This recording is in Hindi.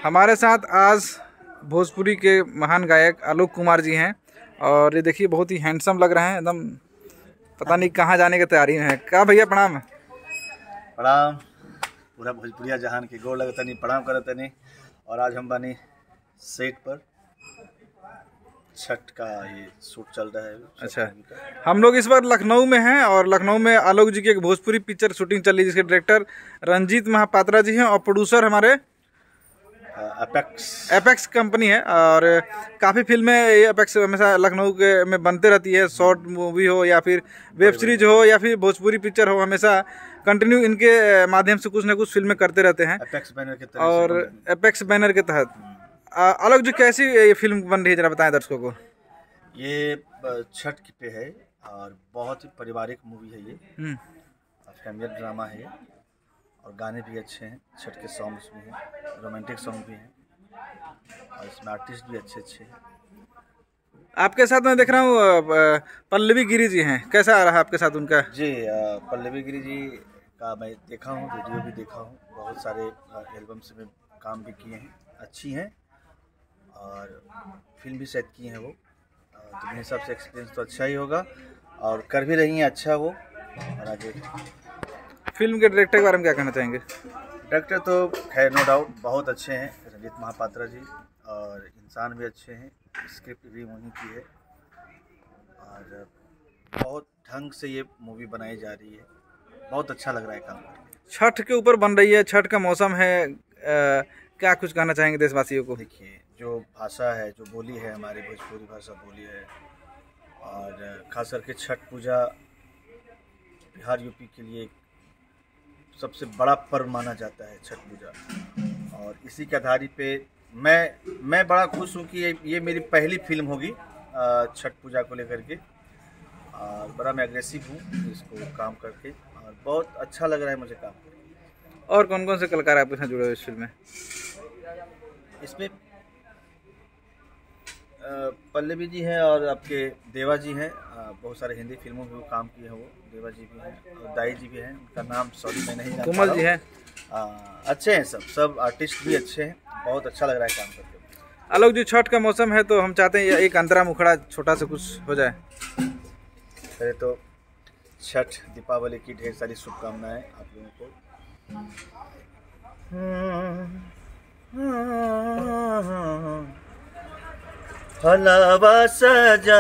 हमारे साथ आज भोजपुरी के महान गायक आलोक कुमार जी हैं और ये देखिए बहुत ही हैंडसम लग रहे हैं एकदम। पता नहीं कहाँ जाने की तैयारी में है। क्या भैया प्रणाम। प्रणाम। पूरा भोजपुरिया जहान के गोर लगतनी प्रणाम करतनी। और आज हम बनी सेट पर छठ का ये शूट चल रहा है। अच्छा, हम लोग इस बार लखनऊ में हैं और लखनऊ में आलोक जी की एक भोजपुरी पिक्चर शूटिंग चल रही है जिसके डायरेक्टर रंजीत महापात्रा जी हैं और प्रोड्यूसर हमारे एपेक्स कंपनी है। और काफ़ी फिल्में ये एपेक्स हमेशा लखनऊ के में बनते रहती है। शॉर्ट मूवी हो या फिर वेब सीरीज हो या फिर भोजपुरी पिक्चर हो, हमेशा कंटिन्यू इनके माध्यम से कुछ न कुछ फिल्में करते रहते हैं एपेक्स बैनर के तहत। और एपेक्स बैनर के तहत आलोक जी कैसी ये फिल्म बन रही है, जरा बताएं दर्शकों को। ये छठ पे है और बहुत ही पारिवारिक मूवी है। ये फैमिली ड्रामा है और गाने भी अच्छे हैं। छठ के सॉन्ग्स भी हैं, रोमांटिक सॉन्ग भी हैं और इसमें आर्टिस्ट भी अच्छे अच्छे हैं। आपके साथ मैं देख रहा हूँ पल्लवी गिरी जी हैं, कैसा रहा आपके साथ उनका? जी, पल्लवी गिरी जी का मैं देखा हूँ, वीडियो भी देखा हूँ, बहुत सारे एल्बम्स में काम भी किए हैं, अच्छी हैं और फिल्म भी सेट की हैं वो। तो मेरे हिसाब से एक्सपीरियंस तो अच्छा ही होगा और कर भी रही हैं अच्छा वो। और आगे फिल्म के डायरेक्टर के बारे में क्या कहना चाहेंगे? डायरेक्टर तो खैर नो डाउट बहुत अच्छे हैं, रंजीत महापात्रा जी, और इंसान भी अच्छे हैं। स्क्रिप्ट भी उन्हीं की है और बहुत ढंग से ये मूवी बनाई जा रही है। बहुत अच्छा लग रहा है काम करके। छठ के ऊपर बन रही है, छठ का मौसम है, क्या कुछ कहना चाहेंगे देशवासियों को? देखिए, जो भाषा है, जो बोली है, हमारी भोजपुरी भाषा बोली है और खास करके छठ पूजा बिहार यूपी के लिए सबसे बड़ा पर्व माना जाता है छठ पूजा। और इसी के आधार पे मैं बड़ा खुश हूँ कि ये मेरी पहली फिल्म होगी छठ पूजा को लेकर के। और बड़ा मैं एग्रेसिव हूँ इसको काम करके और बहुत अच्छा लग रहा है मुझे काम करके। और कौन कौन से कलाकार आपके साथ जुड़े हुए इस फिल्म में? इसमें पल्लवी जी हैं और आपके देवा जी हैं। बहुत सारे हिंदी फिल्मों में वो काम किए हैं। वो देवा जी भी हैं और दाई जी भी हैं, उनका नाम सॉरी मैं नहीं जानता। कोमल जी हैं। अच्छे हैं, सब आर्टिस्ट भी अच्छे हैं। बहुत अच्छा लग रहा है काम करके। आलोक जी, छठ का मौसम है तो हम चाहते हैं एक अंतरा मुखड़ा छोटा सा कुछ हो जाए। पहले तो छठ दीपावली की ढेर सारी शुभकामनाएं आप लोगों को। हलावा सजा